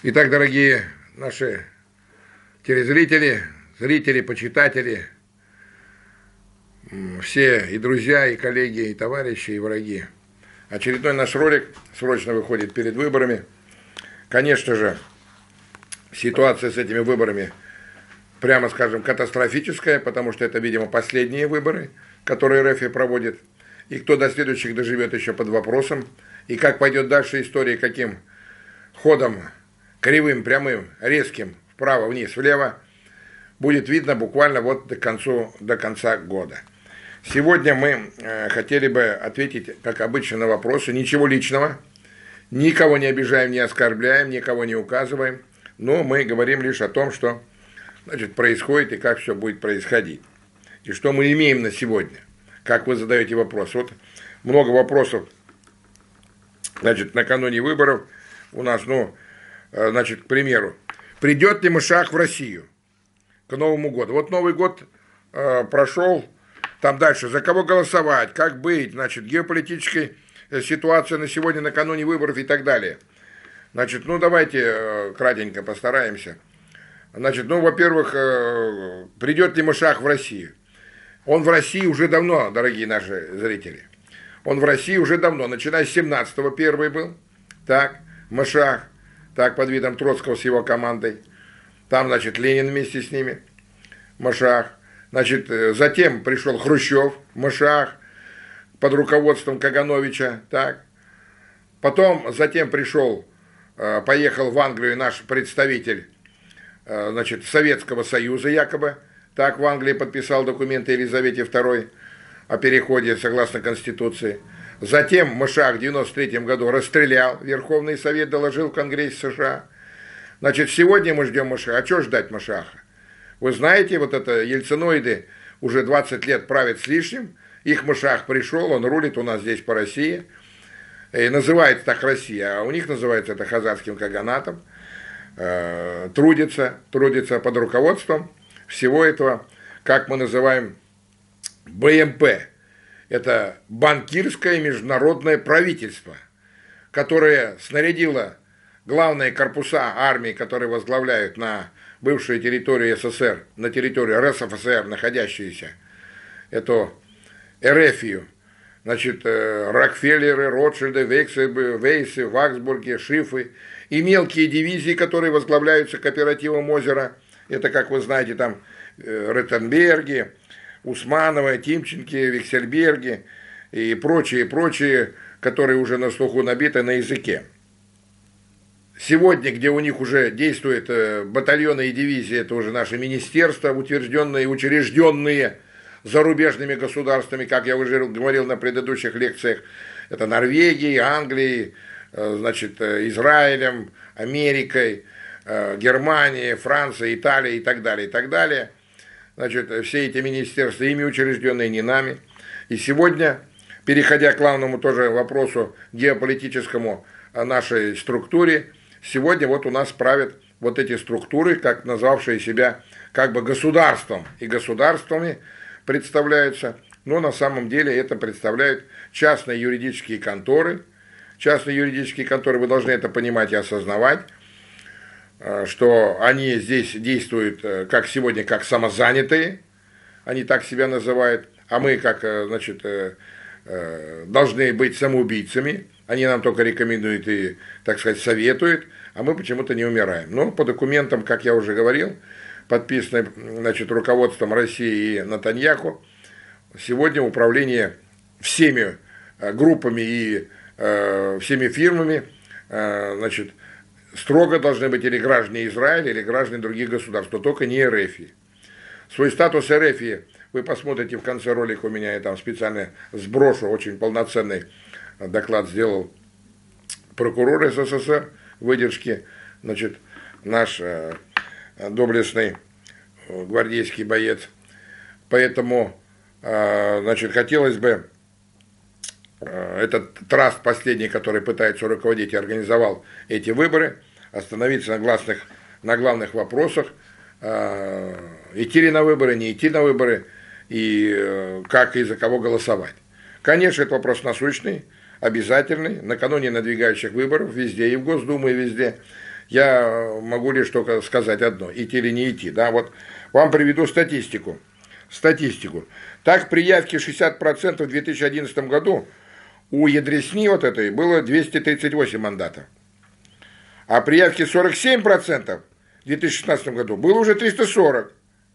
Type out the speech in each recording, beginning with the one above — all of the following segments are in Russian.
Итак, дорогие наши телезрители, зрители, почитатели, все и друзья, и коллеги, и товарищи, и враги. Очередной наш ролик срочно выходит перед выборами. Конечно же, ситуация с этими выборами, прямо скажем, катастрофическая, потому что это, видимо, последние выборы, которые РФ проводит. И кто до следующих доживет, еще под вопросом. И как пойдет дальше история, каким ходом, кривым, прямым, резким, вправо, вниз, влево, будет видно буквально вот до конца года. Сегодня мы хотели бы ответить, как обычно, на вопросы. Ничего личного, никого не обижаем, не оскорбляем, никого не указываем, но мы говорим лишь о том, что происходит и как все будет происходить. И что мы имеем на сегодня, как вы задаете вопрос. Вот много вопросов, накануне выборов у нас, к примеру, придет ли Машах в Россию к Новому году? Вот Новый год прошел, там дальше, за кого голосовать, как быть, геополитическая ситуация на сегодня, накануне выборов и так далее. Давайте кратенько постараемся. Во-первых, придет ли Машах в Россию? Он в России уже давно, дорогие наши зрители. Он в России уже давно, начиная с 17-го первый был, так, Машах, так, под видом Троцкого с его командой. Там, Ленин вместе с ними, Машах. Затем пришел Хрущев, Машах, под руководством Кагановича, так. Затем поехал в Англию наш представитель, Советского Союза якобы, так, в Англии подписал документы Елизавете II о переходе согласно Конституции. Затем Машах в 1993 году расстрелял, Верховный Совет доложил в Конгрессе США. Сегодня мы ждем Машаха. А что ждать Машаха? Вы знаете, ельциноиды уже 20 лет правят с лишним, их Машах пришел, он рулит у нас здесь по России, и называется так Россия, а у них называется это Хазарским Каганатом, трудится под руководством всего этого, как мы называем, БМП. Это банкирское международное правительство, которое снарядило главные корпуса армии, которые возглавляют на бывшую территорию СССР, на территорию РСФСР, находящиеся, эту Эрефию, Рокфеллеры, Ротшильды, Вейсы, Ваксбурги, Шифы и мелкие дивизии, которые возглавляются кооперативом Озера, это, как вы знаете, там Ротенберги, Усмановы, Тимченки, Виксельберги и прочие, которые уже на слуху набиты на языке. Сегодня, где у них уже действуют батальоны и дивизии, это уже наши министерства, утвержденные, учрежденные зарубежными государствами, как я уже говорил на предыдущих лекциях, это Норвегией, Англией, Израилем, Америкой, Германией, Францией, Италией и так далее, и так далее. Все эти министерства, ими учрежденные, не нами. И сегодня, переходя к главному тоже вопросу геополитическому нашей структуре, сегодня у нас правят эти структуры, как назвавшие себя как бы государством и государствами представляются, но на самом деле это представляют частные юридические конторы. Частные юридические конторы, вы должны это понимать и осознавать, что они здесь действуют как сегодня, как самозанятые, они так себя называют, а мы как, должны быть самоубийцами, они нам только рекомендуют и, так сказать, советуют, а мы почему-то не умираем. Но по документам, как я уже говорил, подписанным, руководством России и Нетаньяху, сегодня управление всеми группами и всеми фирмами, строго должны быть или граждане Израиля, или граждане других государств, но только не РФ. Свой статус РФ вы посмотрите в конце ролика, у меня я там специально сброшу, очень полноценный доклад сделал прокурор СССР, выдержки, наш доблестный гвардейский боец. Поэтому, хотелось бы этот траст последний, который пытается руководить и организовал эти выборы, остановиться на главных вопросах, идти ли на выборы, не идти на выборы, и как и за кого голосовать. Конечно, это вопрос насущный, обязательный, накануне надвигающих выборов, везде, и в Госдуму, и везде. Я могу лишь только сказать одно, идти или не идти. Да? Вот вам приведу статистику. Так, при явке 60% в 2011 году у Ядресни вот этой было 238 мандатов. А при явке 47% в 2016 году было уже 340.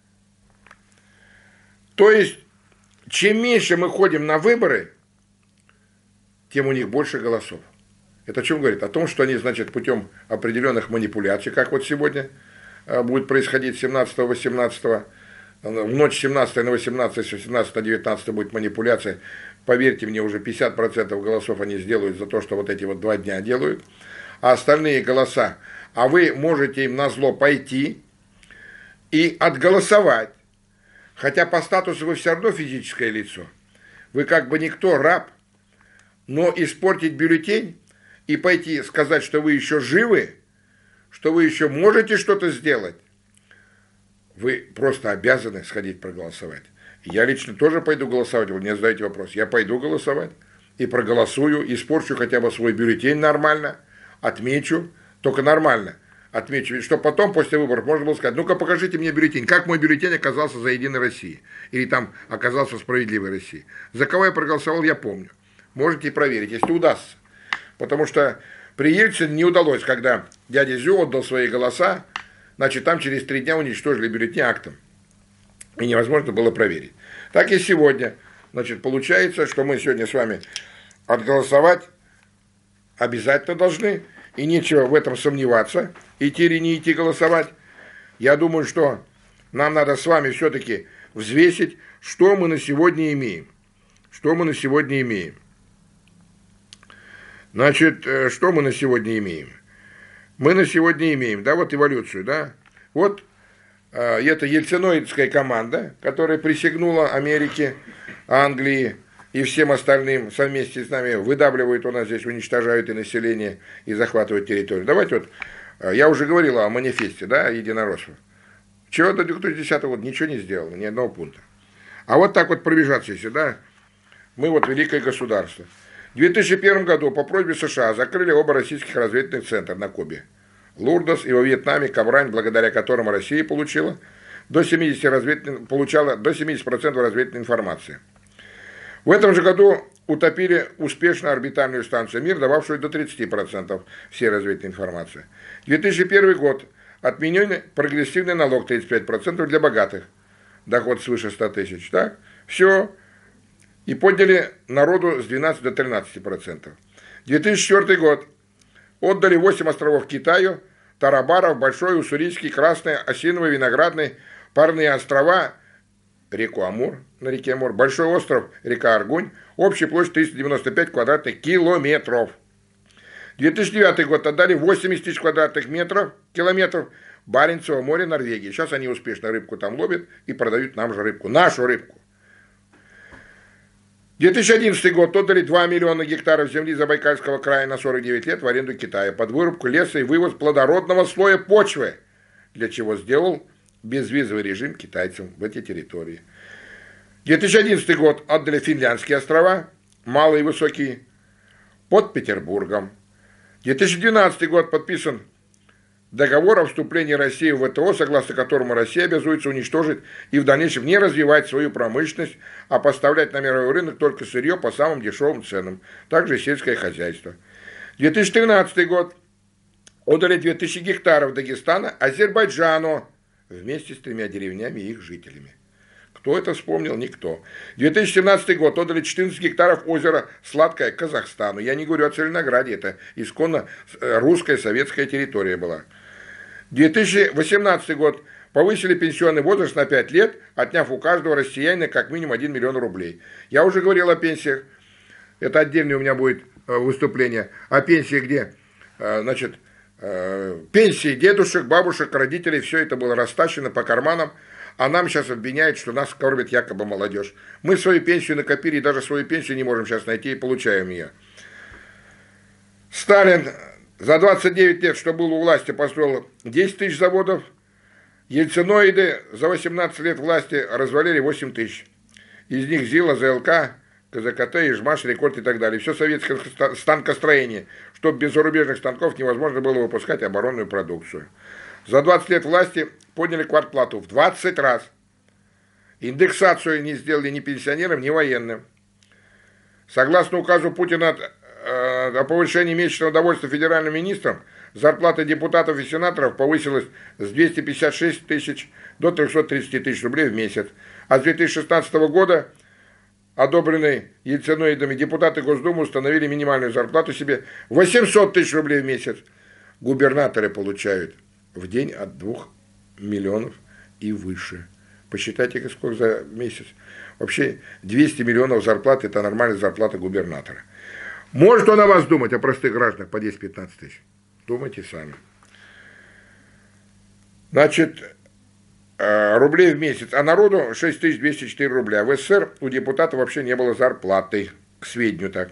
То есть, чем меньше мы ходим на выборы, тем у них больше голосов. Это о чем говорит? О том, что они, значит, путем определенных манипуляций, как вот сегодня будет происходить 17-18, в ночь 17 на 18, 17 на 19 будет манипуляция. Поверьте мне, уже 50% голосов они сделают за то, что вот эти вот 2 дня делают. А остальные голоса, а вы можете им назло пойти и отголосовать. Хотя по статусу вы все равно физическое лицо. Вы как бы никто, раб. Но испортить бюллетень и пойти сказать, что вы еще живы, что вы еще можете что-то сделать, вы просто обязаны сходить проголосовать. Я лично тоже пойду голосовать, вы мне задаете вопрос. Я пойду голосовать и проголосую, испорчу хотя бы свой бюллетень нормально, отмечу, только нормально отмечу, ведь чтобы потом после выборов можно было сказать, ну-ка покажите мне бюллетень, как мой бюллетень оказался за Единой Россией, или там оказался в Справедливой России. За кого я проголосовал, я помню. Можете проверить, если удастся. Потому что при Ельцине не удалось, когда дядя Зю отдал свои голоса, значит, там через 3 дня уничтожили бюллетени актом. И невозможно было проверить. Так и сегодня. Значит, получается, что мы сегодня с вами отголосовать обязательно должны. И нечего в этом сомневаться, идти или не идти голосовать. Я думаю, что нам надо с вами все-таки взвесить, что мы на сегодня имеем. Что мы на сегодня имеем. Значит, что мы на сегодня имеем? Мы на сегодня имеем, да, вот эволюцию, да. Вот это ельциноидская команда, которая присягнула Америке, Англии и всем остальным вместе с нами выдавливают у нас здесь, уничтожают и население, и захватывают территорию. Давайте вот, я уже говорил о манифесте, да, единороссов. Чего до 2010 года ничего не сделано, ни одного пункта. А вот так вот пробежаться сюда, мы вот великое государство. В 2001 году по просьбе США закрыли оба российских разведывательных центра на Кубе. Лурдос и во Вьетнаме Кабрань, благодаря которому Россия получала до 70% разведывательной информации. В этом же году утопили успешно орбитальную станцию «Мир», дававшую до 30% всей разведывательной информации. 2001 год. Отменен прогрессивный налог 35% для богатых. Доход свыше 100 тысяч. Так? Все. И подняли народу с 12 до 13%. 2004 год. Отдали 8 островов Китаю, Тарабаров, Большой, Уссурийский, Красный, Осиновый, Виноградный, Парные острова, реку Амур, на реке Амур, Большой остров, река Аргунь, общая площадь 395 квадратных километров. 2009 год отдали 80 тысяч квадратных километров Баренцево море, Норвегии. Сейчас они успешно рыбку там ловят и продают нам же рыбку, нашу рыбку. 2011 год отдали 2 миллиона гектаров земли Забайкальского края на 49 лет в аренду Китая под вырубку леса и вывоз плодородного слоя почвы, для чего сделал безвизовый режим китайцам в эти территории. 2011 год отдали Финляндские острова, малые и высокие, под Петербургом. 2012 год подписан договор о вступлении России в ВТО, согласно которому Россия обязуется уничтожить и в дальнейшем не развивать свою промышленность, а поставлять на мировой рынок только сырье по самым дешевым ценам, также и сельское хозяйство. 2013 год отдали 2000 гектаров Дагестана Азербайджану вместе с 3 деревнями и их жителями. Кто это вспомнил? Никто. 2017 год отдали 14 гектаров озера Сладкое Казахстану. Я не говорю о Целинограде, это исконно русская советская территория была. 2018 год повысили пенсионный возраст на 5 лет, отняв у каждого россиянина как минимум 1 миллион рублей. Я уже говорил о пенсиях, это отдельное у меня будет выступление, о пенсии, где, значит, пенсии дедушек, бабушек, родителей, все это было растащено по карманам, а нам сейчас обвиняют, что нас кормит якобы молодежь. Мы свою пенсию накопили, и даже свою пенсию не можем сейчас найти и получаем ее. Сталин за 29 лет, что был у власти, построил 10 тысяч заводов. Ельциноиды за 18 лет власти развалили 8 тысяч. Из них ЗИЛ, АЗЛК, КЗКТ, Ижмаш, Рекорд и так далее. Все советское станкостроение, чтобы без зарубежных станков невозможно было выпускать оборонную продукцию. За 20 лет власти подняли квартплату в 20 раз. Индексацию не сделали ни пенсионерам, ни военным. Согласно указу Путина о повышении месячного довольствия федеральным министрам, зарплата депутатов и сенаторов повысилась с 256 тысяч до 330 тысяч рублей в месяц. А с 2016 года, одобренной Ельциноидами, депутаты Госдумы установили минимальную зарплату себе 800 тысяч рублей в месяц. Губернаторы получают в день от 2 миллионов и выше. Посчитайте, сколько за месяц. Вообще 200 миллионов зарплаты – это нормальная зарплата губернатора. Может он о вас думать, о простых гражданах по 10-15 тысяч? Думайте сами. Значит, рублей в месяц, а народу 6204 рубля. В СССР у депутата вообще не было зарплаты, к сведению так.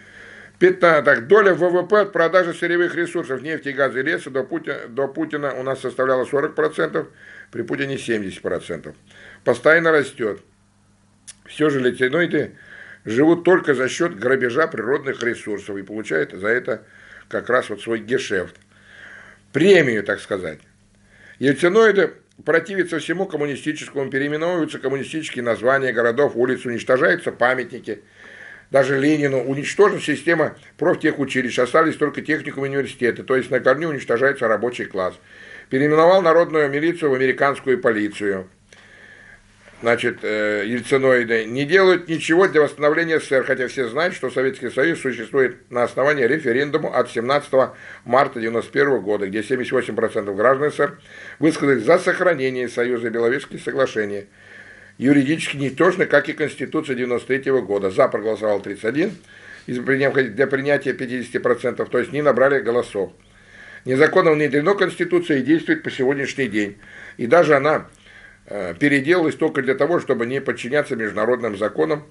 Доля ВВП от продажи сырьевых ресурсов нефти, газа и леса до Путина у нас составляла 40%, при Путине 70%. Постоянно растет. Все же литиноиды живут только за счет грабежа природных ресурсов и получают за это как раз вот свой гешефт. Премию, так сказать. Ельциноиды противятся всему коммунистическому, переименовываются коммунистические названия городов, улиц, уничтожаются памятники. Даже Ленину уничтожена система профтехучилищ, остались только техникум и университеты, то есть на корню уничтожается рабочий класс. Переименовал народную милицию в американскую полицию. Значит, ельциноиды не делают ничего для восстановления СССР, хотя все знают, что Советский Союз существует на основании референдума от 17 марта 1991 года, где 78% граждан СССР высказались за сохранение Союза и Беловежские соглашения. Юридически ничтожны, как и Конституция 1993 года. За проголосовал 31, для принятия 50%, то есть не набрали голосов. Незаконно внедрено Конституция и действует по сегодняшний день. И даже она переделалась только для того, чтобы не подчиняться международным законам.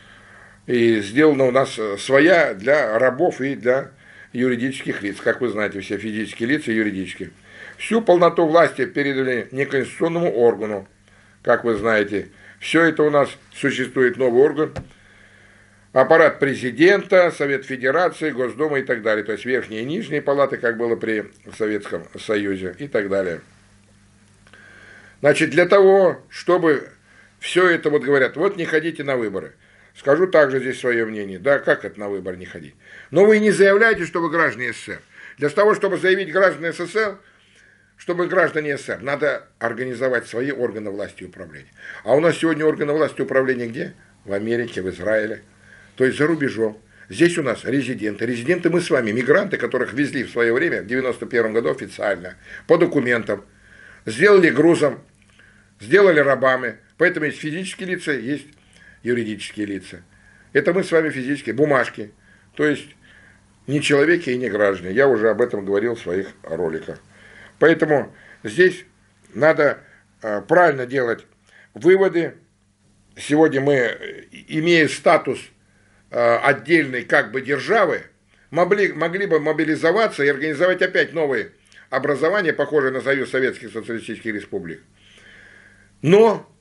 И сделана у нас своя для рабов и для юридических лиц. Как вы знаете, все физические лица и юридические. Всю полноту власти передали неконституционному органу. Как вы знаете, все это у нас существует новый орган. Аппарат президента, Совет Федерации, Госдума и так далее. То есть верхние и нижние палаты, как было при Советском Союзе и так далее. Значит, для того, чтобы все это, вот говорят, вот не ходите на выборы. Скажу также здесь свое мнение. Да, как это на выборы не ходить? Но вы не заявляете, что вы граждане СССР. Для того, чтобы заявить граждане СССР, чтобы граждане СССР, надо организовать свои органы власти и управления. А у нас сегодня органы власти и управления где? В Америке, в Израиле. То есть за рубежом. Здесь у нас резиденты. Резиденты мы с вами, мигранты, которых везли в свое время, в 91 году официально, по документам. Сделали грузом, сделали рабами. Поэтому есть физические лица, есть юридические лица. Это мы с вами физические, бумажки. То есть не человеки и не граждане. Я уже об этом говорил в своих роликах. Поэтому здесь надо правильно делать выводы. Сегодня мы, имея статус отдельной как бы державы, могли бы мобилизоваться и организовать опять новые образования, похожие на Союз Советских Социалистических Республик. Но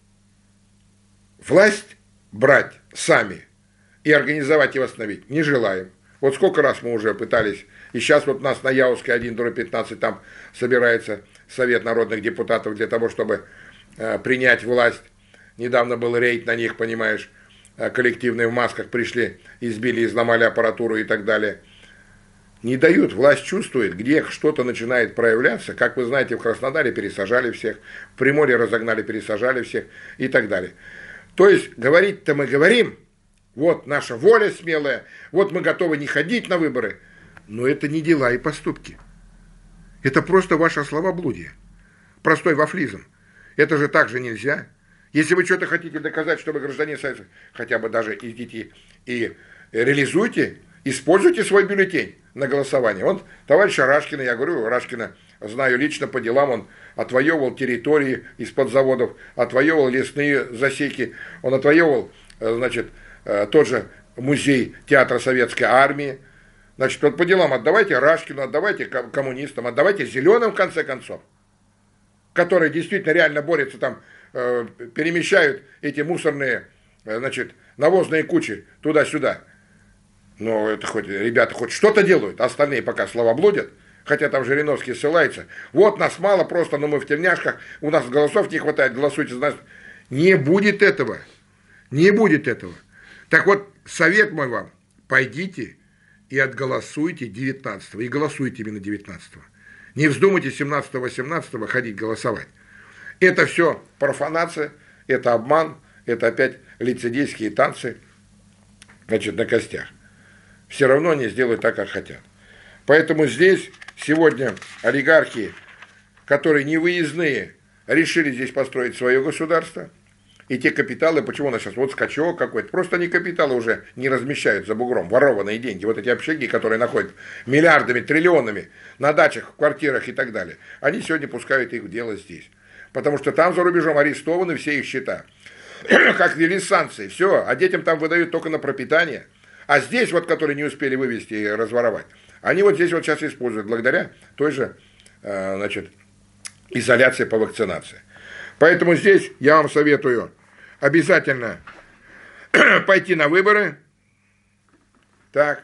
власть брать сами и организовать и восстановить не желаем. Вот сколько раз мы уже пытались, и сейчас вот у нас на Яузской 1/15 там собирается Совет народных депутатов для того, чтобы принять власть. Недавно был рейд на них, понимаешь, коллективные в масках пришли, избили, изломали аппаратуру и так далее. Не дают, власть чувствует, где что-то начинает проявляться. Как вы знаете, в Краснодаре пересажали всех, в Приморье разогнали, пересажали всех и так далее. То есть говорить-то мы говорим, вот наша воля смелая, вот мы готовы не ходить на выборы, но это не дела и поступки. Это просто ваше словоблудие. Простой вафлизм. Это же так же нельзя. Если вы что-то хотите доказать, что вы гражданин Союза, хотя бы даже идите и реализуйте, используйте свой бюллетень на голосование. Вот товарищ Рашкина, я говорю, Рашкина знаю лично по делам, он отвоевывал территории из-под заводов, отвоевывал лесные засеки, он отвоевывал, значит, тот же музей театра Советской Армии. Значит, вот по делам отдавайте Рашкину, отдавайте коммунистам, отдавайте зеленым в конце концов, которые действительно реально борются там, перемещают эти мусорные значит, навозные кучи туда-сюда. Но это хоть, ребята хоть что-то делают, а остальные пока словоблудят. Хотя там Жириновский ссылается. Вот нас мало просто, но мы в тельняшках, у нас голосов не хватает, голосуйте за нас. Не будет этого. Не будет этого. Так вот, совет мой вам, пойдите и отголосуйте 19-го. И голосуйте именно 19-го. Не вздумайте 17-18 ходить голосовать. Это все профанация, это обман, это опять лицедейские танцы, значит, на костях. Все равно они сделают так, как хотят. Поэтому здесь сегодня олигархи, которые не выездные, решили здесь построить свое государство. И те капиталы, почему у нас сейчас вот скачок какой-то, просто они капиталы уже не размещают за бугром, ворованные деньги, вот эти общаги, которые находят миллиардами, триллионами на дачах, в квартирах и так далее, они сегодня пускают их в дело здесь. Потому что там за рубежом арестованы все их счета. Как ввели санкции, все, а детям там выдают только на пропитание. А здесь вот, которые не успели вывести и разворовать, они вот здесь вот сейчас используют благодаря той же, значит, изоляции по вакцинации. Поэтому здесь я вам советую обязательно пойти на выборы, так,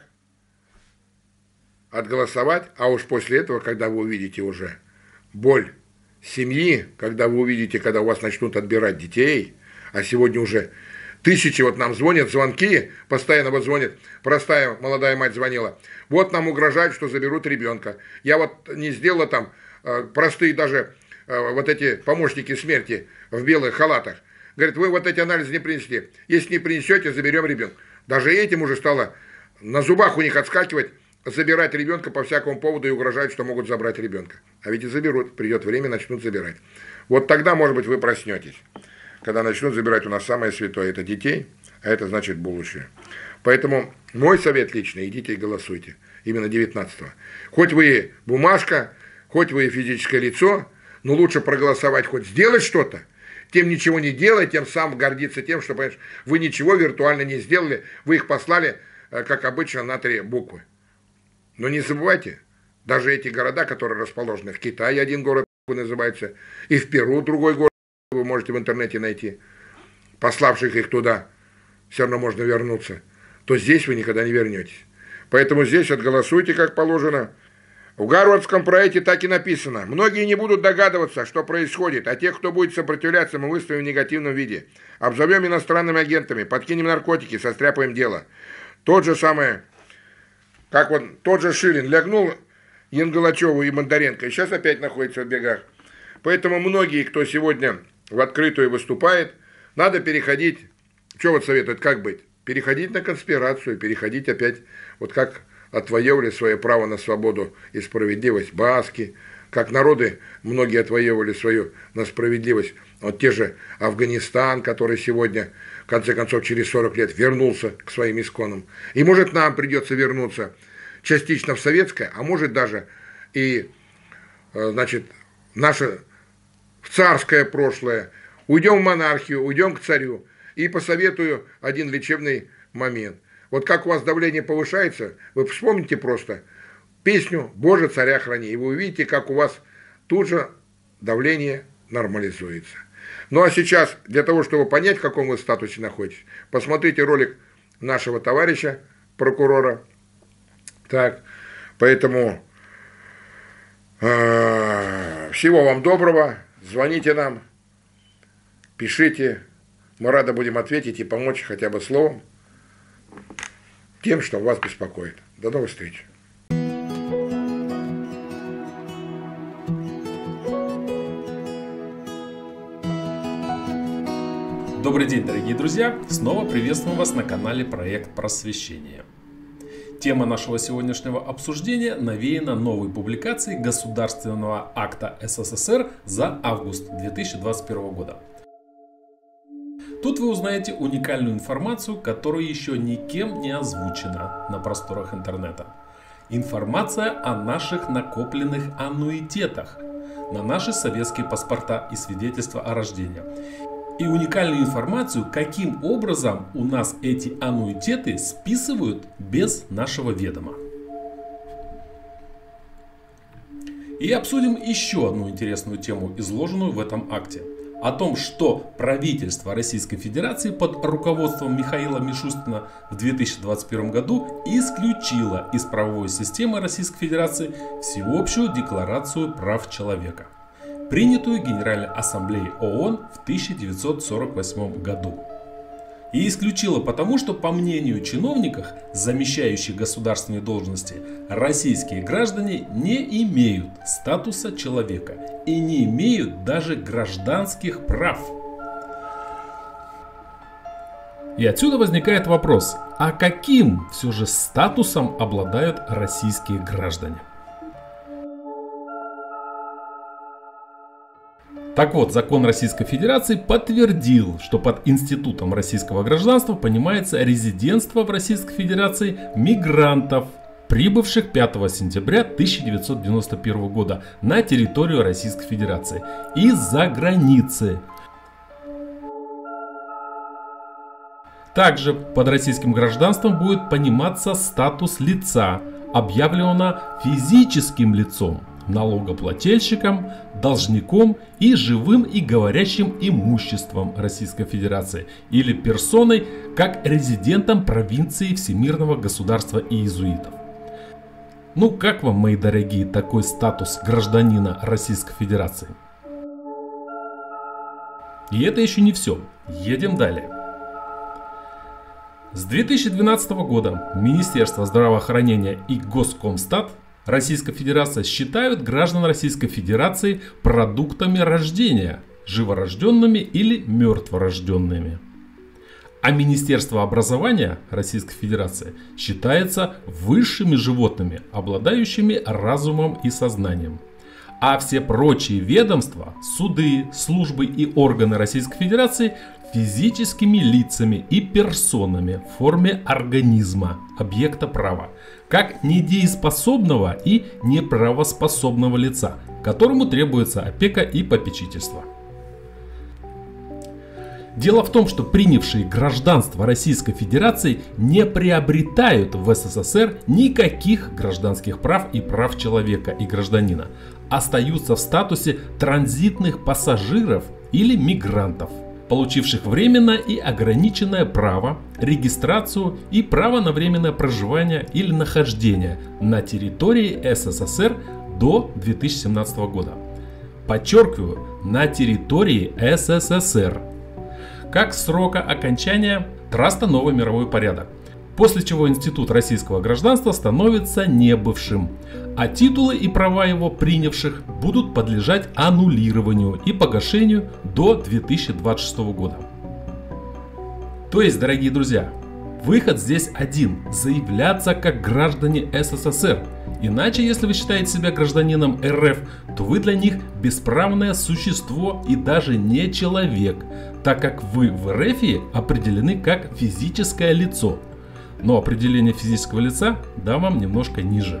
отголосовать, а уж после этого, когда вы увидите уже боль семьи, когда вы увидите, когда у вас начнут отбирать детей, а сегодня уже тысячи вот нам звонят, звонки, постоянно вот звонит, простая молодая мать звонила, вот нам угрожают, что заберут ребенка. Я вот не сделала там простые даже вот эти помощники смерти в белых халатах. Говорит, вы вот эти анализы не принесли. Если не принесете, заберем ребенка. Даже этим уже стало на зубах у них отскакивать, забирать ребенка по всякому поводу и угрожают, что могут забрать ребенка. А ведь и заберут, придет время, начнут забирать. Вот тогда, может быть, вы проснетесь. Когда начнут забирать у нас самое святое, это детей, а это значит будущее. Поэтому мой совет личный, идите и голосуйте. Именно 19-го. Хоть вы бумажка, хоть вы физическое лицо, но лучше проголосовать, хоть сделать что-то, тем ничего не делать, тем сам гордиться тем, что, понимаешь, вы ничего виртуально не сделали, вы их послали, как обычно, на 3 буквы. Но не забывайте, даже эти города, которые расположены в Китае, один город называется, и в Перу другой город, вы можете в интернете найти, пославших их туда, все равно можно вернуться, то здесь вы никогда не вернетесь. Поэтому здесь отголосуйте, как положено. В Гарвардском проекте так и написано. Многие не будут догадываться, что происходит, а тех, кто будет сопротивляться, мы выставим в негативном виде. Обзовем иностранными агентами, подкинем наркотики, состряпаем дело. Тот же самый, как вот тот же Шилин лягнул Янгалачеву и Бондаренко, и сейчас опять находится в бегах. Поэтому многие, кто сегодня в открытую выступает, надо переходить, что вот советуют, как быть? Переходить на конспирацию, переходить опять, вот как отвоевывали свое право на свободу и справедливость баски, как народы многие отвоевывали свою на справедливость. Вот те же Афганистан, который сегодня, в конце концов, через 40 лет вернулся к своим исконам. И может нам придется вернуться частично в советское, а может даже и, значит, наше в царское прошлое. Уйдем в монархию, уйдем к царю. И посоветую один лечебный момент. Вот как у вас давление повышается, вы вспомните просто песню «Боже, царя храни», и вы увидите, как у вас тут же давление нормализуется. Ну а сейчас, для того, чтобы понять, в каком вы статусе находитесь, посмотрите ролик нашего товарища, прокурора. Так, поэтому всего вам доброго, звоните нам, пишите, мы рады будем ответить и помочь хотя бы словом тем, что вас беспокоит. До новых встреч. Добрый день, дорогие друзья! Снова приветствуем вас на канале Проект Просвещения. Тема нашего сегодняшнего обсуждения навеяна новой публикацией Государственного акта СССР за август 2021 года. Тут вы узнаете уникальную информацию, которая еще никем не озвучена на просторах интернета. Информация о наших накопленных аннуитетах на наши советские паспорта и свидетельства о рождении. И уникальную информацию, каким образом у нас эти аннуитеты списывают без нашего ведома. И обсудим еще одну интересную тему, изложенную в этом акте. о том, что правительство Российской Федерации под руководством Михаила Мишустина в 2021 году исключило из правовой системы Российской Федерации Всеобщую декларацию прав человека, принятую Генеральной Ассамблеей ООН в 1948 году. И исключила потому, что, по мнению чиновников, замещающих государственные должности, российские граждане не имеют статуса человека и не имеют даже гражданских прав. И отсюда возникает вопрос, а каким все же статусом обладают российские граждане? Так вот, закон Российской Федерации подтвердил, что под институтом российского гражданства понимается резидентство в Российской Федерации мигрантов, прибывших 5 сентября 1991 года на территорию Российской Федерации из-за границы. Также под российским гражданством будет пониматься статус лица, объявленного физическим лицом, налогоплательщиком, должником и живым и говорящим имуществом Российской Федерации или персоной как резидентом провинции Всемирного государства иезуитов. Ну как вам, мои дорогие, такой статус гражданина Российской Федерации? И это еще не все. Едем далее. С 2012 года Министерство здравоохранения и Госкомстат Российской Федерации считают граждан Российской Федерации продуктами рождения, живорожденными или мертворожденными. А Министерство образования Российской Федерации считается высшими животными, обладающими разумом и сознанием. А все прочие ведомства, суды, службы и органы Российской Федерации физическими лицами и персонами в форме организма, объекта права, как недееспособного и неправоспособного лица, которому требуется опека и попечительство. Дело в том, что принявшие гражданство Российской Федерации не приобретают в СССР никаких гражданских прав и прав человека и гражданина, остаются в статусе транзитных пассажиров или мигрантов, получивших временное и ограниченное право, регистрацию и право на временное проживание или нахождение на территории СССР до 2017 года. Подчеркиваю, на территории СССР, как срока окончания траста «Новый мировой порядок», после чего институт российского гражданства становится небывшим, а титулы и права его принявших будут подлежать аннулированию и погашению до 2026 года. То есть, дорогие друзья, выход здесь один – заявляться как граждане СССР. Иначе, если вы считаете себя гражданином РФ, то вы для них бесправное существо и даже не человек, так как вы в РФ определены как физическое лицо. Но определение физического лица дам вам немножко ниже.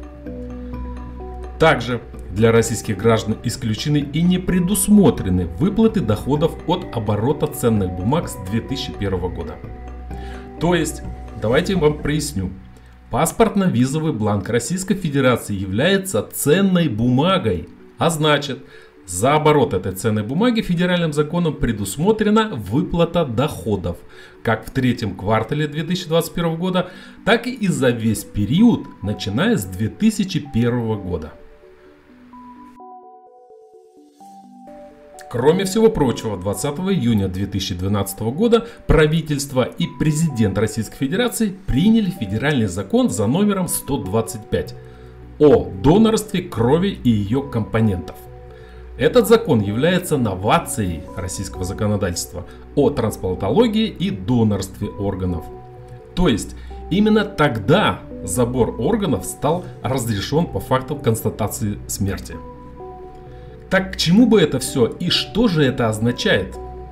Также для российских граждан исключены и не предусмотрены выплаты доходов от оборота ценных бумаг с 2001 года. То есть, давайте я вам проясню. Паспортно-визовый бланк Российской Федерации является ценной бумагой, а значит, за оборот этой ценной бумаги федеральным законом предусмотрена выплата доходов, как в третьем квартале 2021 года, так и за весь период, начиная с 2001 года. Кроме всего прочего, 20 июня 2012 года правительство и президент Российской Федерации приняли федеральный закон за номером 125 о донорстве крови и ее компонентов. Этот закон является новацией российского законодательства о трансплантологии и донорстве органов. То есть, именно тогда забор органов стал разрешен по факту констатации смерти. Так к чему бы это все и что же это означает?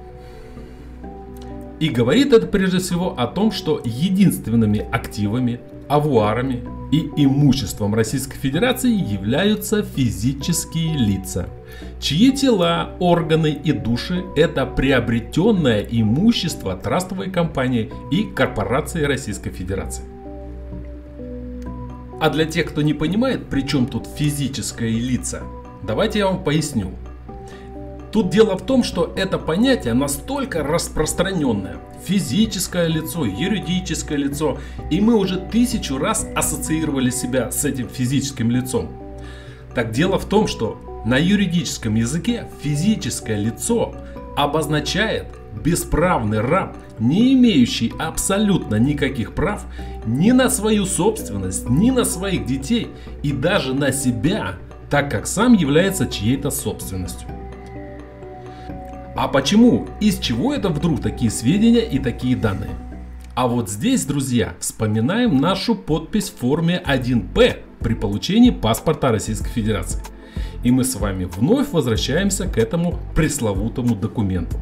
И говорит это прежде всего о том, что единственными активами, авуарами и имуществом Российской Федерации являются физические лица, чьи тела, органы и души – это приобретенное имущество трастовой компании и корпорации Российской Федерации. А для тех, кто не понимает, при чем тут физическое лица, давайте я вам поясню. Тут дело в том, что это понятие настолько распространенное. Физическое лицо, юридическое лицо. И мы уже 1000 раз ассоциировали себя с этим физическим лицом. Так дело в том, что на юридическом языке физическое лицо обозначает бесправный раб, не имеющий абсолютно никаких прав ни на свою собственность, ни на своих детей и даже на себя, так как сам является чьей-то собственностью. А почему? Из чего это вдруг такие сведения и такие данные? А вот здесь, друзья, вспоминаем нашу подпись в форме 1П при получении паспорта Российской Федерации. И мы с вами вновь возвращаемся к этому пресловутому документу.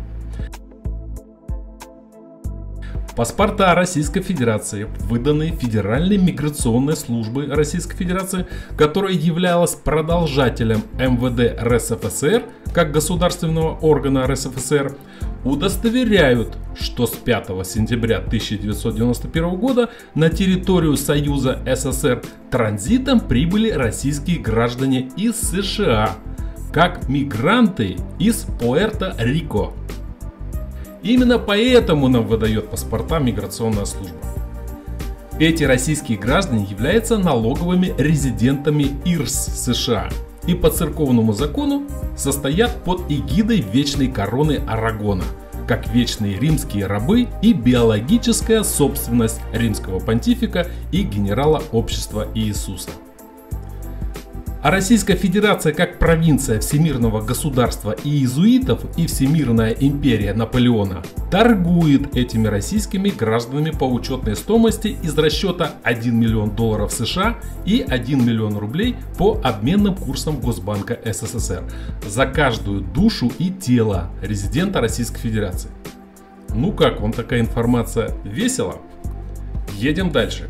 Паспорта Российской Федерации, выданные Федеральной миграционной службой Российской Федерации, которая являлась продолжателем МВД РСФСР, как государственного органа РСФСР, удостоверяют, что с 5 сентября 1991 года на территорию Союза СССР транзитом прибыли российские граждане из США, как мигранты из Пуэрто-Рико. Именно поэтому нам выдает паспорта миграционная служба. Эти российские граждане являются налоговыми резидентами ИРС США и по церковному закону состоят под эгидой вечной короны Арагона, как вечные римские рабы и биологическая собственность римского понтифика и генерала общества Иисуса. А Российская Федерация как провинция всемирного государства иезуитов и Всемирная империя Наполеона торгует этими российскими гражданами по учетной стоимости из расчета $1 миллион США и 1 миллион рублей по обменным курсам Госбанка СССР за каждую душу и тело резидента Российской Федерации. Ну как вам такая информация? Весело? Едем дальше.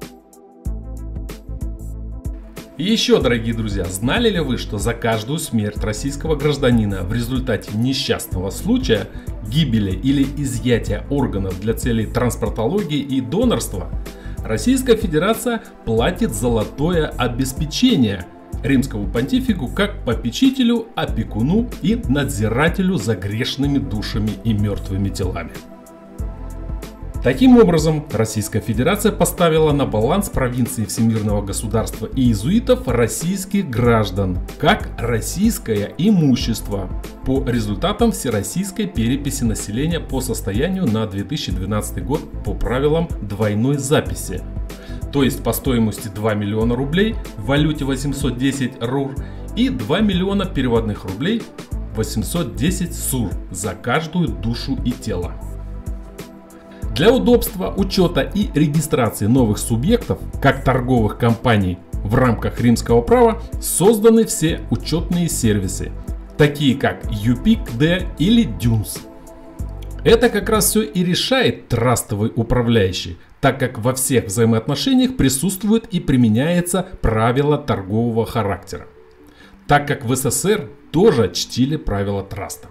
И еще, дорогие друзья, знали ли вы, что за каждую смерть российского гражданина в результате несчастного случая, гибели или изъятия органов для целей трансплантологии и донорства, Российская Федерация платит золотое обеспечение римскому понтифику как попечителю, опекуну и надзирателю за грешными душами и мертвыми телами. Таким образом, Российская Федерация поставила на баланс провинции всемирного государства иезуитов российских граждан как российское имущество по результатам всероссийской переписи населения по состоянию на 2012 год по правилам двойной записи. То есть по стоимости 2 миллиона рублей в валюте 810 РУР и 2 миллиона переводных рублей 810 СУР за каждую душу и тело. Для удобства учета и регистрации новых субъектов, как торговых компаний в рамках римского права, созданы все учетные сервисы, такие как UPIC-D или DUNS. Это как раз все и решает трастовый управляющий, так как во всех взаимоотношениях присутствует и применяется правило торгового характера, так как в СССР тоже чтили правила траста.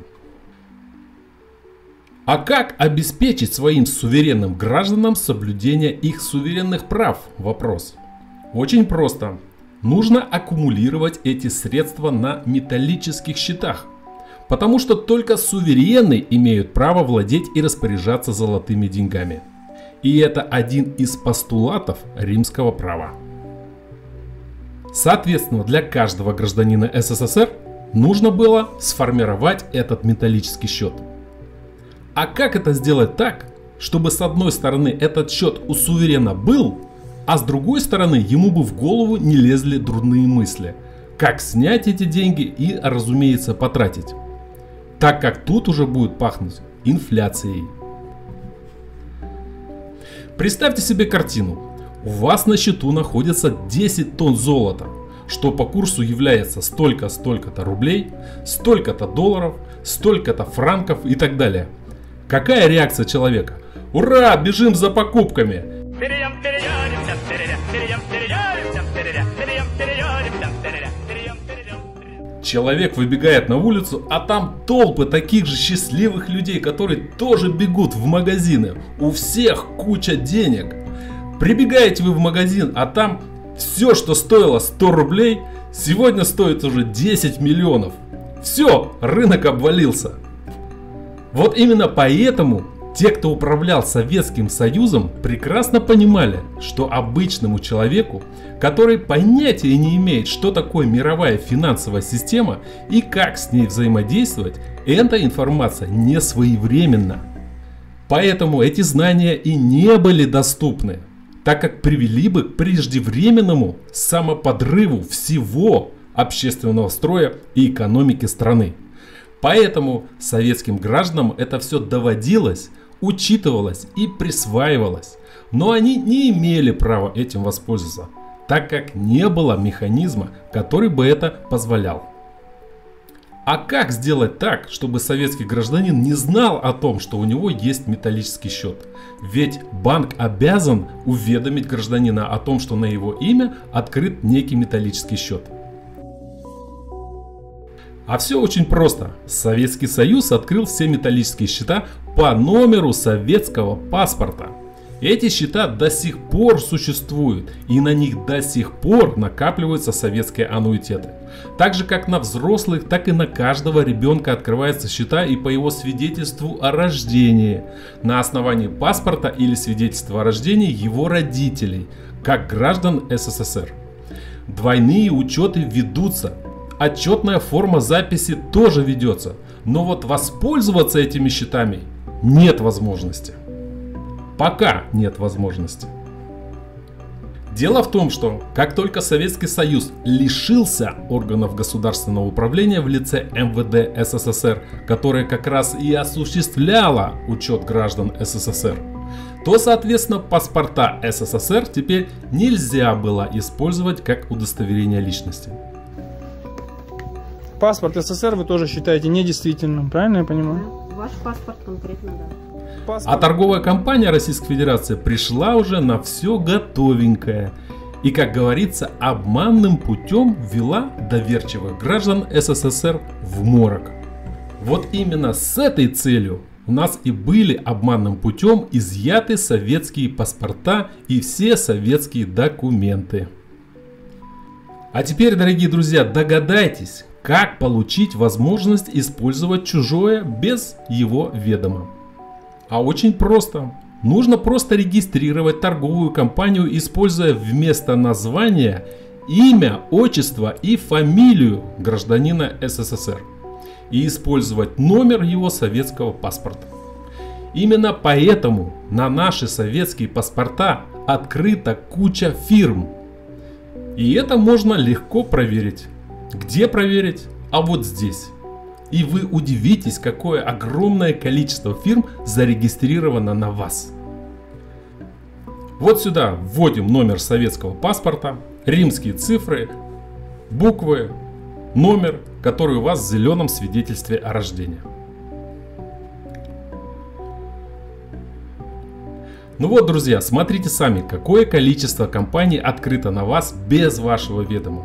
А как обеспечить своим суверенным гражданам соблюдение их суверенных прав? Вопрос. Очень просто. Нужно аккумулировать эти средства на металлических счетах. Потому что только суверены имеют право владеть и распоряжаться золотыми деньгами. И это один из постулатов римского права. Соответственно, для каждого гражданина СССР нужно было сформировать этот металлический счет. А как это сделать так, чтобы с одной стороны этот счет у суверена был, а с другой стороны ему бы в голову не лезли дурные мысли, как снять эти деньги и, разумеется, потратить, так как тут уже будет пахнуть инфляцией. Представьте себе картину. У вас на счету находится 10 тонн золота, что по курсу является столько-то рублей, столько-то долларов, столько-то франков и так далее. Какая реакция человека? Ура, бежим за покупками! Человек выбегает на улицу, а там толпы таких же счастливых людей, которые тоже бегут в магазины. У всех куча денег. Прибегаете вы в магазин, а там все, что стоило 100 рублей, сегодня стоит уже 10 миллионов. Все, рынок обвалился. Вот именно поэтому те, кто управлял Советским Союзом, прекрасно понимали, что обычному человеку, который понятия не имеет, что такое мировая финансовая система и как с ней взаимодействовать, эта информация не своевременна. Поэтому эти знания и не были доступны, так как привели бы к преждевременному самоподрыву всего общественного строя и экономики страны. Поэтому советским гражданам это все доводилось, учитывалось и присваивалось. Но они не имели права этим воспользоваться, так как не было механизма, который бы это позволял. А как сделать так, чтобы советский гражданин не знал о том, что у него есть металлический счет? Ведь банк обязан уведомить гражданина о том, что на его имя открыт некий металлический счет. А все очень просто. Советский Союз открыл все металлические счета по номеру советского паспорта. Эти счета до сих пор существуют, и на них до сих пор накапливаются советские аннуитеты. Так же как на взрослых, так и на каждого ребенка открываются счета и по его свидетельству о рождении, на основании паспорта или свидетельства о рождении его родителей, как граждан СССР. Двойные учеты ведутся. Отчетная форма записи тоже ведется, но вот воспользоваться этими счетами нет возможности. Пока нет возможности. Дело в том, что как только Советский Союз лишился органов государственного управления в лице МВД СССР, которое как раз и осуществляло учет граждан СССР, то, соответственно, паспорта СССР теперь нельзя было использовать как удостоверение личности. Паспорт СССР вы тоже считаете недействительным, правильно я понимаю? Ваш паспорт конкретно, да. А торговая компания Российской Федерации пришла уже на все готовенькое. И, как говорится, обманным путем ввела доверчивых граждан СССР в морок. Вот именно с этой целью у нас и были обманным путем изъяты советские паспорта и все советские документы. А теперь, дорогие друзья, догадайтесь, как получить возможность использовать чужое без его ведома. А очень просто. Нужно просто регистрировать торговую компанию, используя вместо названия имя, отчество и фамилию гражданина СССР. И использовать номер его советского паспорта. Именно поэтому на наши советские паспорта открыта куча фирм. И это можно легко проверить. Где проверить? А вот здесь. И вы удивитесь, какое огромное количество фирм зарегистрировано на вас. Вот сюда вводим номер советского паспорта, римские цифры, буквы, номер, который у вас в зеленом свидетельстве о рождении. Ну вот, друзья, смотрите сами, какое количество компаний открыто на вас без вашего ведома.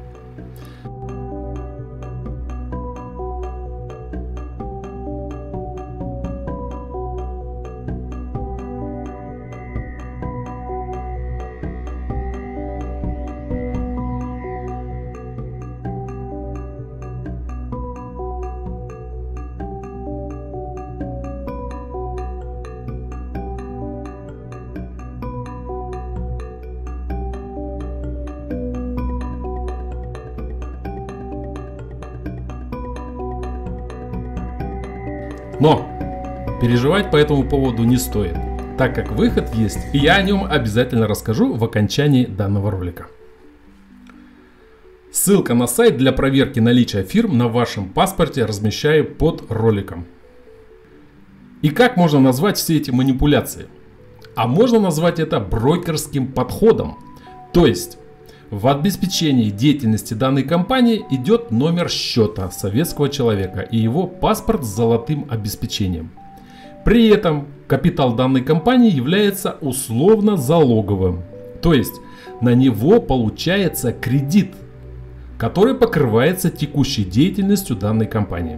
Но переживать по этому поводу не стоит, так как выход есть, и я о нем обязательно расскажу в окончании данного ролика. Ссылка на сайт для проверки наличия фирм на вашем паспорте размещаю под роликом. И как можно назвать все эти манипуляции? А можно назвать это брокерским подходом. То есть в обеспечении деятельности данной компании идет номер счета советского человека и его паспорт с золотым обеспечением. При этом капитал данной компании является условно залоговым. То есть на него получается кредит, который покрывается текущей деятельностью данной компании.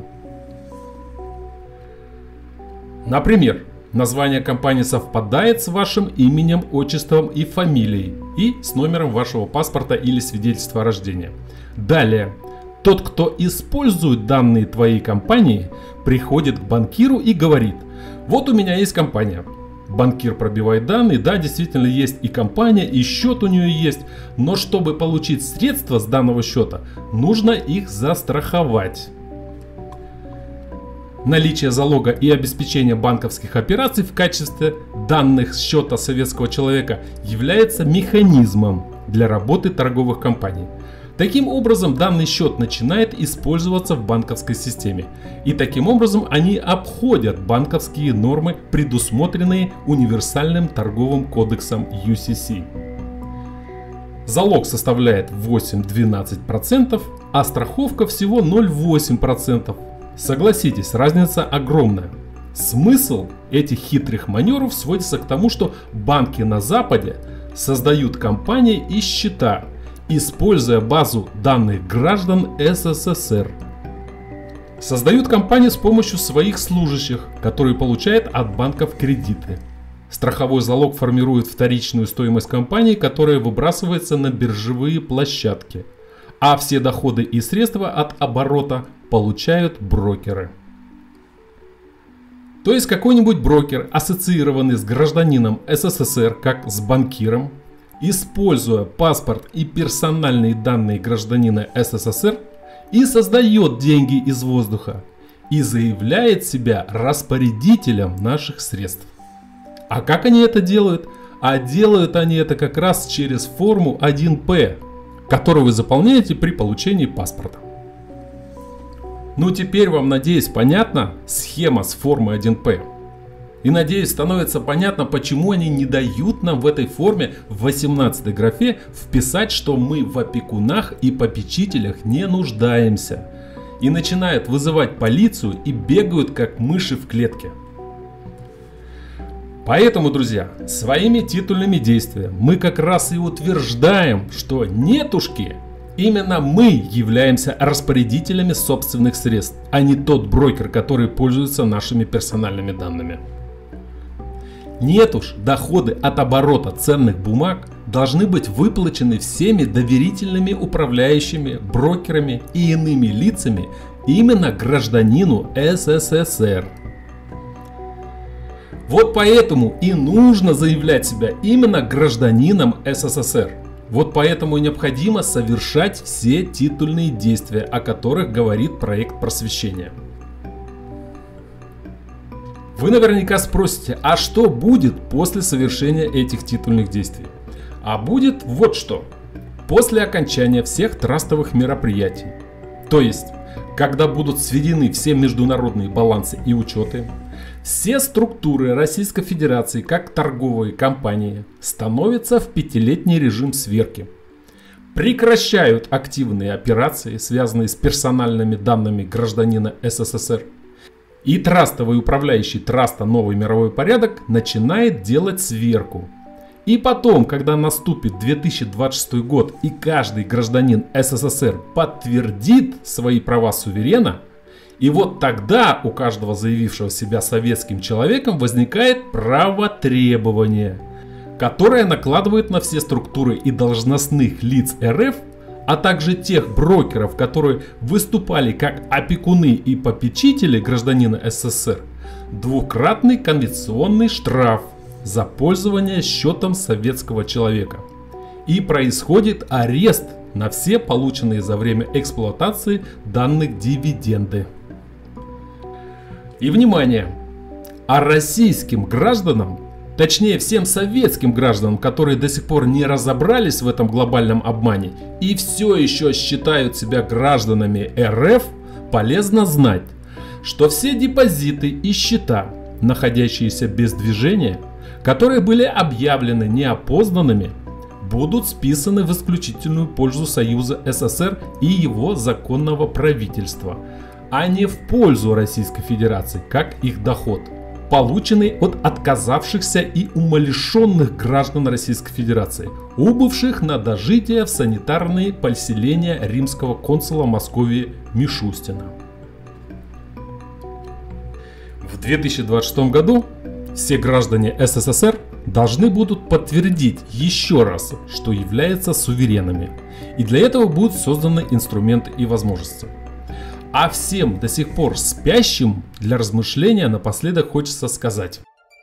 Например, название компании совпадает с вашим именем, отчеством и фамилией и с номером вашего паспорта или свидетельства о рождении. Далее, Тот, кто использует данные твоей компании, приходит к банкиру и говорит: вот у меня есть компания. Банкир пробивает данные, да, действительно есть и компания, и счет у нее есть, но чтобы получить средства с данного счета, нужно их застраховать. Наличие залога и обеспечение банковских операций в качестве данных счета советского человека является механизмом для работы торговых компаний. Таким образом, данный счет начинает использоваться в банковской системе. И таким образом они обходят банковские нормы, предусмотренные универсальным торговым кодексом UCC. Залог составляет 8-12%, а страховка всего 0,8%. Согласитесь, разница огромная. Смысл этих хитрых маневров сводится к тому, что банки на Западе создают компании и счета, используя базу данных граждан СССР. Создают компании с помощью своих служащих, которые получают от банков кредиты. Страховой залог формирует вторичную стоимость компании, которая выбрасывается на биржевые площадки, а все доходы и средства от оборота получают брокеры. То есть какой-нибудь брокер, ассоциированный с гражданином СССР как с банкиром, используя паспорт и персональные данные гражданина СССР, и создает деньги из воздуха и заявляет себя распорядителем наших средств. А как они это делают? А делают они это как раз через форму 1П, которую вы заполняете при получении паспорта. Ну теперь вам, надеюсь, понятна схема с формой 1П. И надеюсь, становится понятно, почему они не дают нам в этой форме в 18 графе вписать, что мы в опекунах и попечителях не нуждаемся. И начинают вызывать полицию и бегают как мыши в клетке. Поэтому, друзья, своими титульными действиями мы как раз и утверждаем, что нетушки, именно мы являемся распорядителями собственных средств, а не тот брокер, который пользуется нашими персональными данными. Нет уж, доходы от оборота ценных бумаг должны быть выплачены всеми доверительными управляющими, брокерами и иными лицами именно гражданину СССР. Вот поэтому и нужно заявлять себя именно гражданином СССР. Вот поэтому и необходимо совершать все титульные действия, о которых говорит проект просвещения. Вы наверняка спросите, а что будет после совершения этих титульных действий? А будет вот что. После окончания всех трастовых мероприятий, то есть, когда будут сведены все международные балансы и учеты, все структуры Российской Федерации, как торговые компании, становятся в 5-летний режим сверки. Прекращают активные операции, связанные с персональными данными гражданина СССР. И трастовый управляющий траста «Новый мировой порядок» начинает делать сверку. И потом, когда наступит 2026 год и каждый гражданин СССР подтвердит свои права суверена, и вот тогда у каждого заявившего себя советским человеком возникает право требования, которое накладывает на все структуры и должностных лиц РФ, а также тех брокеров, которые выступали как опекуны и попечители гражданина СССР, двукратный конвенционный штраф за пользование счетом советского человека. И происходит арест на все полученные за время эксплуатации данных дивиденды. И внимание! А российским гражданам, точнее всем советским гражданам, которые до сих пор не разобрались в этом глобальном обмане и все еще считают себя гражданами РФ, полезно знать, что все депозиты и счета, находящиеся без движения, которые были объявлены неопознанными, будут списаны в исключительную пользу Союза СССР и его законного правительства, а не в пользу Российской Федерации, как их доход, полученный от отказавшихся и умалишенных граждан Российской Федерации, убывших на дожитие в санитарные поселения римского консула Московии Мишустина. В 2026 году Все граждане СССР должны будут подтвердить еще раз, что являются суверенами. И для этого будут созданы инструменты и возможности. А всем до сих пор спящим для размышления напоследок хочется сказать: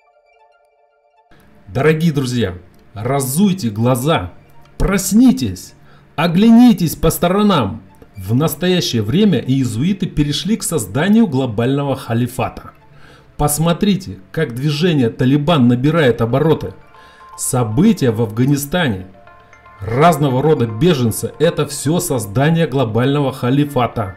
дорогие друзья, разуйте глаза, проснитесь, оглянитесь по сторонам. В настоящее время иезуиты перешли к созданию глобального халифата. Посмотрите, как движение Талибан набирает обороты. События в Афганистане, разного рода беженцы – это все создание глобального халифата.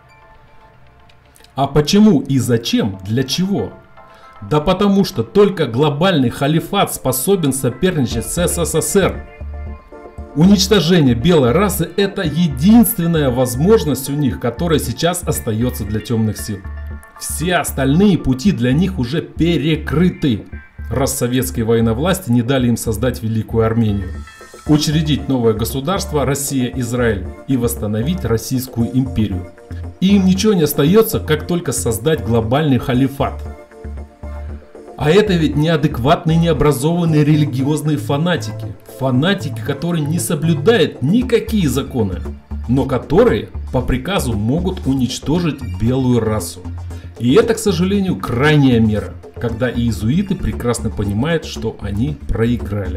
А почему и зачем, для чего? Да потому что только глобальный халифат способен соперничать с СССР. Уничтожение белой расы – это единственная возможность у них, которая сейчас остается для темных сил. Все остальные пути для них уже перекрыты, раз советские военновласти не дали им создать Великую Армению, учредить новое государство Россия-Израиль и восстановить Российскую империю. И им ничего не остается, как только создать глобальный халифат. А это ведь неадекватные, необразованные религиозные фанатики. Фанатики, которые не соблюдают никакие законы, но которые по приказу могут уничтожить белую расу. И это, к сожалению, крайняя мера, когда иезуиты прекрасно понимают, что они проиграли.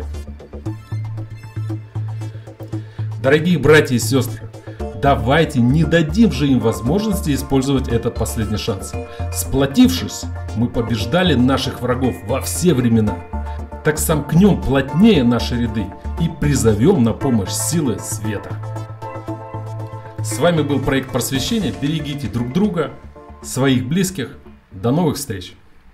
Дорогие братья и сестры, давайте не дадим же им возможности использовать этот последний шанс. Сплотившись, мы побеждали наших врагов во все времена. Так сомкнем плотнее наши ряды и призовем на помощь силы света. С вами был проект просвещения. Берегите друг друга, своих близких. До новых встреч!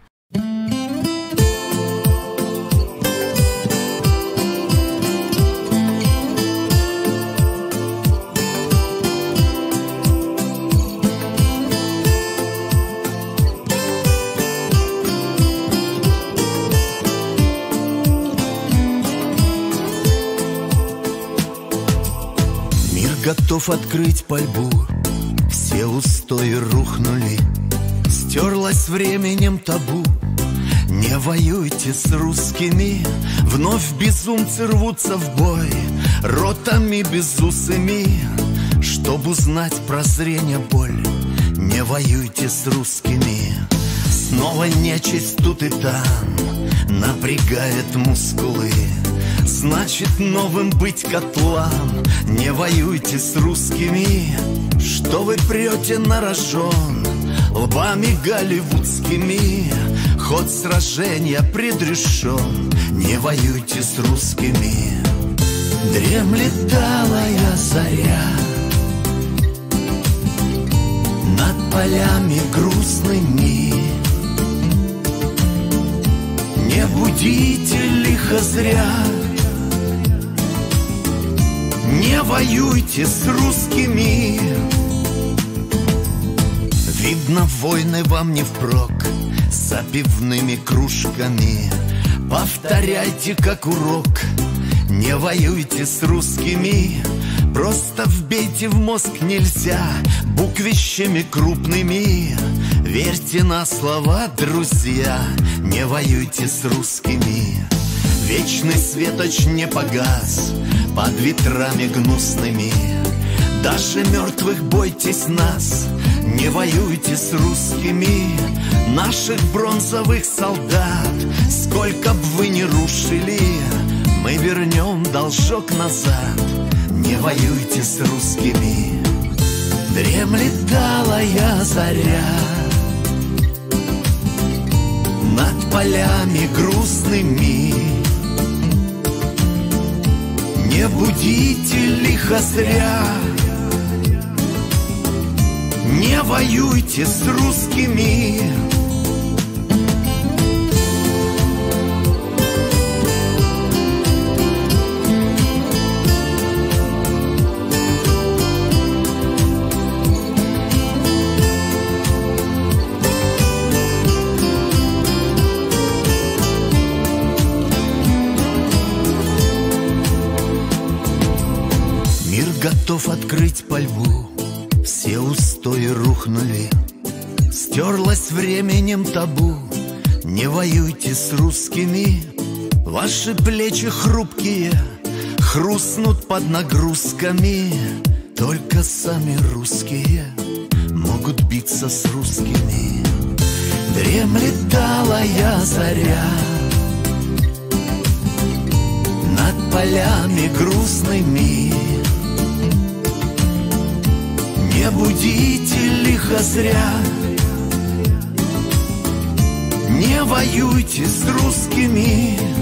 Готов открыть пальбу, все устои рухнули, стерлась временем табу. Не воюйте с русскими, вновь безумцы рвутся в бой, ротами безусыми, чтоб узнать прозрение боль. Не воюйте с русскими, снова нечисть тут и там напрягает мускулы. Значит, новым быть котлам. Не воюйте с русскими, что вы прете на рожон лбами голливудскими. Ход сражения предрешен. Не воюйте с русскими. Дремлет алая заря над полями грустными. Не будите лихо зря. Не воюйте с русскими. Видно, войны вам не впрок с пивными кружками. Повторяйте как урок. Не воюйте с русскими. Просто вбейте в мозг нельзя буквищами крупными. Верьте на слова, друзья. Не воюйте с русскими. Вечный светоч не погас под ветрами гнусными. Даже мертвых бойтесь нас. Не воюйте с русскими. Наших бронзовых солдат сколько б вы ни рушили, мы вернем должок назад. Не воюйте с русскими. Дремлет алая заря над полями грустными. Не будите лихо зря. Не воюйте с русскими. Мир готов открыть пальбу, все устои рухнули, стерлась временем табу. не воюйте с русскими. Ваши плечи хрупкие хрустнут под нагрузками. Только сами русские могут биться с русскими. Дремлет талая заря над полями грустными. Не будите лихо зря, не воюйте с русскими.